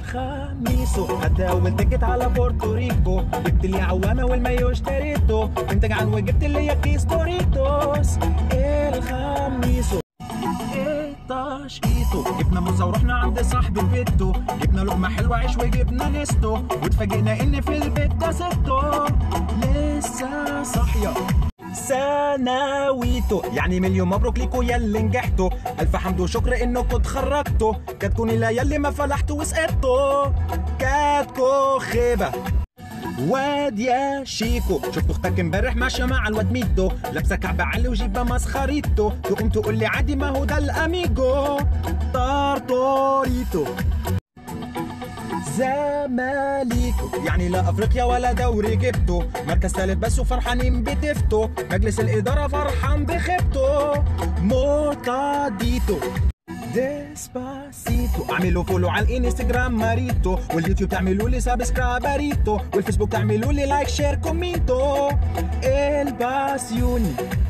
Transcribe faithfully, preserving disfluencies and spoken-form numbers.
الخميسو حتى اول تيكت على بورتوريكو، جبت لي عوامه والمايو اشتريته، كنت جعان وجبت لي كيس دوريتوس. الخميسو طاشقيتو، جبنا موزه ورحنا عند صاحب بيتو، جبنا لقمه حلوه عيش وجبنا نستو، واتفاجئنا ان في البيت ده ستو لسه صاحيه. ثانويتو يعني مليون مبروك ليكو ياللي نجحتوا، الف حمد وشكر انكم اتخرجتوا، كاتكوني لا ياللي ما فلحتوا وسقطتوا، كاتكو خيبه. واد يا شيكو شفت اختك امبارح ماشيه مع الواد ميدو، لابسه كعب عالي وجيبه مسخريتو، تقوم تقول لي عادي ما هو ده الاميجو. طارطوريتو. زماليكو يعني لا افريقيا ولا دوري جبتو، مركز ثالث بس وفرحانين بتفتو، مجلس الاداره فرحان بخيبتو. موتاديتو. ديسباسيتو اعملوا فولو على الانستجرام ماريتو، واليوتيوب تعملوا لي سبسكرايبريتو، والفيسبوك تعملوا لي لايك شير كومينتو. الباسيوني